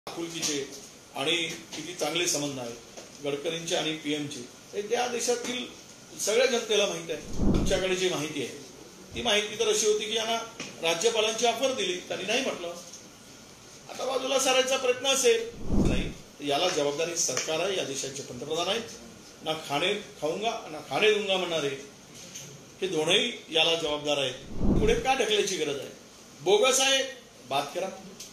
आपुलकीचे आणि किती चांगले संबंध आहेत गडकरींचे आणि पीएमचे हे त्या देशातील सगळ्या जनतेला माहित आहे। आमच्याकडे जी माहिती आहे ती माहिती तर अशी होती की यांना राज्यपालांची ऑफर दिली, त्यांनी नाही म्हटलं। आता बाजूला सारायचा प्रयत्न असेल नाही, याला जबाबदारी सरकार आहे, या देशाचे पंतप्रधान आहेत। ना खाणे खाऊंगा ना खाणे दूंगा म्हणणारे हे दोनही याला जबाबदार आहेत। पुढे का ढकलायची गरज आहे? बोगस आहे, बाद करा,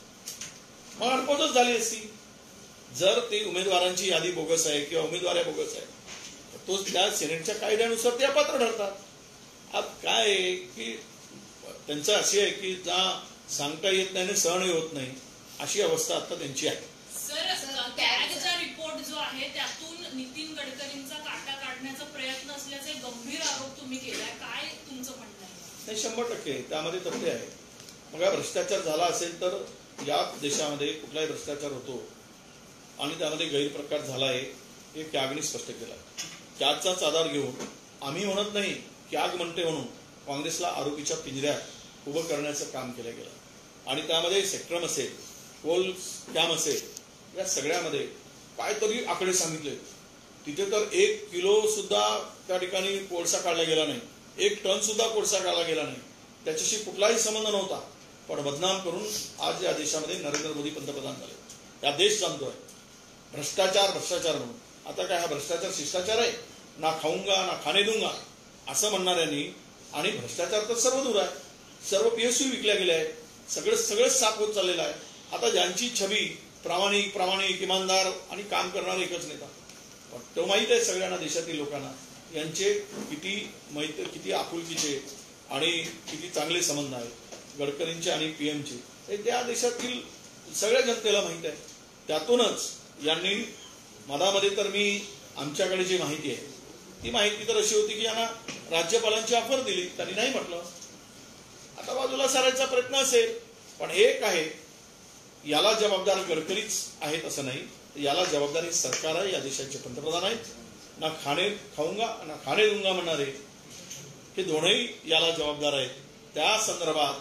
मग अडपोतच झाली असती। जर ती उमेदवारांची यादी बोगस आहे किंवा उमेदवार बोगस आहे तो त्या सेनेटच्या कायद्यानुसार ते अपात्र ठरतात। अब काय आहे की त्यांचं अशी आहे की जा सांगता येत नाही आणि सहनही होत नाही अशी अवस्था आता त्यांची आहे। सर, कॅगचा रिपोर्ट जो आहे त्यातून नितीन गडकरींचा काटा काढण्याचा प्रयत्न असल्याचे गंभीर आरोप तुम्ही केलाय, काय तुमचं म्हणणं आहे? नाही, 100% त्यामध्ये तथ्य आहे। मग भ्रष्टाचार झाला असेल तर या देशामध्ये कुठलाही भ्रष्टाचार होतो आणि त्यामध्ये गैरप्रकार झाला आहे हे कॅगने स्पष्ट केलं। कॅगचाच आधार घेऊन आम्ही म्हणत नाही, कॅग म्हणते म्हणून काँग्रेसला आरोपीच्या पिंजऱ्यात उभं करण्याचं काम केलं गेलं आणि त्यामध्ये सेक्ट्रम असेल, कोल स्कॅम असेल, या सगळ्यामध्ये काहीतरी आकडे सांगितले। तिथे तर 1 किलो सुद्धा त्या ठिकाणी कोळसा काढला गेला नाही, 1 टन सुद्धा कोळसा काढला गेला नाही, त्याच्याशी कुठलाही संबंध नव्हता। पण बदनाम करून आज या देशामध्ये नरेंद्र मोदी पंतप्रधान झाले। या देश जाणतोय भ्रष्टाचार भ्रष्टाचार म्हणून। आता काय हा भ्रष्टाचार शिष्टाचार आहे? ना खाऊंगा ना खाणे दूंगा असं म्हणणाऱ्यांनी, आणि भ्रष्टाचार तर सर्व दूर आहे, सर्व पीएसयू विकल्या गेल्या आहेत, सगळंच साफ होत चाललेलं आहे। आता ज्यांची छबी प्रामाणिक इमानदार आणि काम करणारा एकच नेता, पण तो माहित आहे सगळ्यांना, देशातील लोकांना यांचे किती आपुलकीचे आणि किती चांगले संबंध आहेत गडकरींचे आणि पीएमचे हे त्या देशातील सगळ्या जनतेला माहित आहे। त्यातूनच यांनी मधामध्ये तर आमच्याकडे जी माहिती आहे ती माहिती तर अशी होती की यांना राज्यपालांची ऑफर दिली, त्यांनी नाही म्हटलं। आता बाजूला सारायचा प्रयत्न असेल, पण एक आहे याला जबाबदार गडकरीच आहेत असं नाही, याला जबाबदारी सरकार आहे, या देशाचे पंतप्रधान आहेत। ना खाणे खाऊंगा ना खाणे दूंगा म्हणणारे हे दोनही याला जबाबदार आहेत। त्या संदर्भात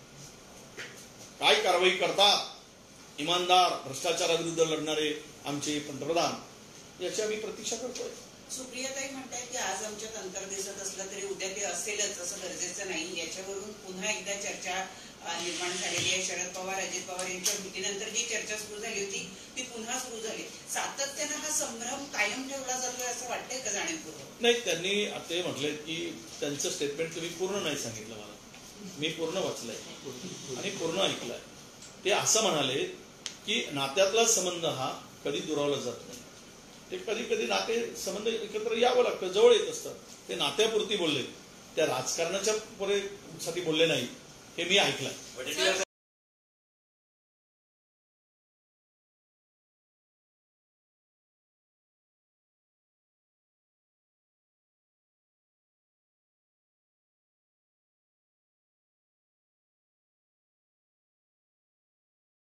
काय कारवाई करतात इमानदार भ्रष्टाचाराविरुद्ध लढणारे आमचे पंतप्रधान, याची आम्ही प्रतीक्षा करतोय। सुप्रियाताई म्हणतात की आज आमच्यात अंतर दिसत असलं तरी उद्या ते असेलच असं गरजेचं नाही। याच्यावरून पुन्हा एकदा चर्चा निर्माण झालेली आहे। शरद पवार अजित पवार यांच्या भेटीनंतर जी चर्चा सुरू झाली होती ती पुन्हा सुरू झाली। सातत्यानं हा संभ्रम कायम ठेवला जातोय असं वाटतंय का जाणीवपूर्वक? नाही, त्यांनी ते म्हटले की त्यांचं स्टेटमेंट तुम्ही पूर्ण नाही सांगितलं मला, मी पूर्ण वाचलंय आणि पूर्ण ऐकलंय। ते असं म्हणाले की नात्यातला संबंध हा कधी दुरावला जात नाही, ते कधी कधी नाते संबंध एकत्र यावं लागतं, जवळ येत असतं। ते नात्यापुरती बोलले, त्या राजकारणाच्या साठी बोलले नाही, हे मी ऐकलंय।